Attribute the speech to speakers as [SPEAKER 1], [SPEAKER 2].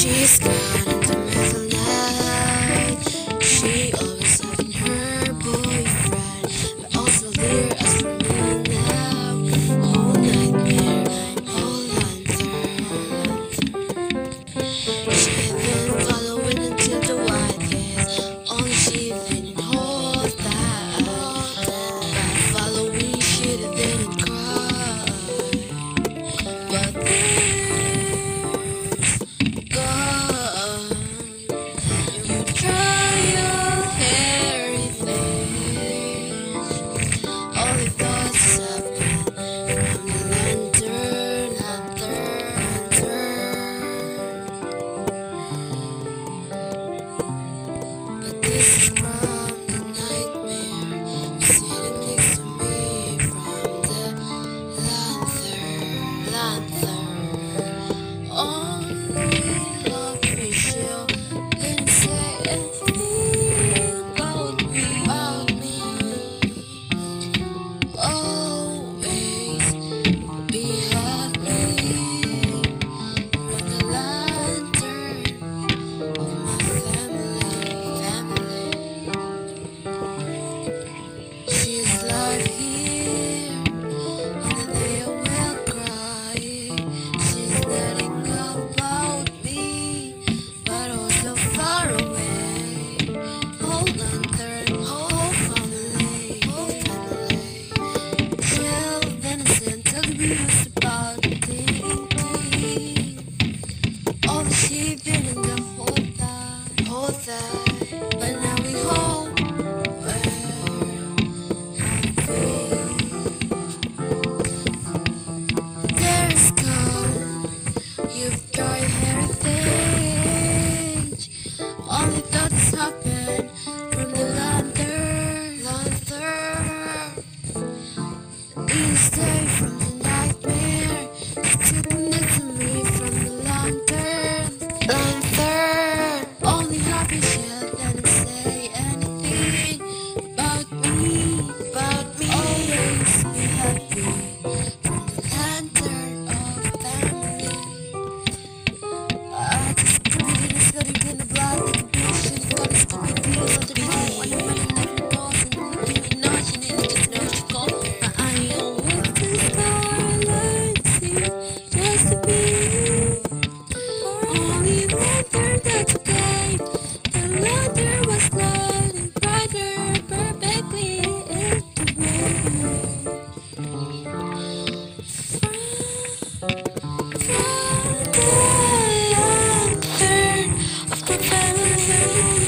[SPEAKER 1] She's gone in the middle night. She always having her boyfriend, but also there as for me now. Whole nightmare, whole lantern. She's been following until the white haze. Only she didn't hold that. By following, she didn't cry. But you try your everything. Only thoughts happen from the lantern. But this is from the nightmare. Sitting next to me from the lantern. Only love Michelle didn't say anything about me. Always be happy from the lantern of my family. She's live here, and the day I will cry. She's letting go about me, but also far away. Whole lantern, whole family. Children sent to the news about dating. All the sheep been in the whole time. But now we home. There's gone. You've tried heritage. Only thoughts happen from the lantern. Instead from the nightmare, still connect to me from the lantern. Only happy shell didn't say anything about me. Always be happy from the lantern of family. I just breathing is getting in the blood like a bitch. And got a stupid deal on the phone. When I'm running like a ghost and you know she needs just know she called her. I know what the starlight see just to be only lantern that's okay. The lantern was lighting brighter perfectly into me. From the lantern of the family.